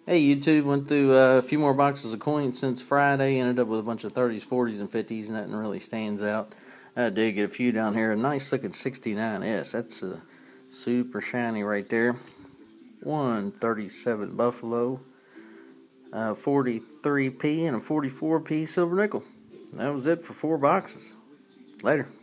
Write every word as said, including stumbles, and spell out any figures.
Hey YouTube, went through uh, a few more boxes of coins since Friday. Ended up with a bunch of thirties, forties, and fifties. Nothing really stands out. I did get a few down here. A nice looking sixty-nine S. That's a super shiny right there. one thirty-seven Buffalo, uh, forty-three P, and a forty-four P silver nickel. That was it for four boxes. Later.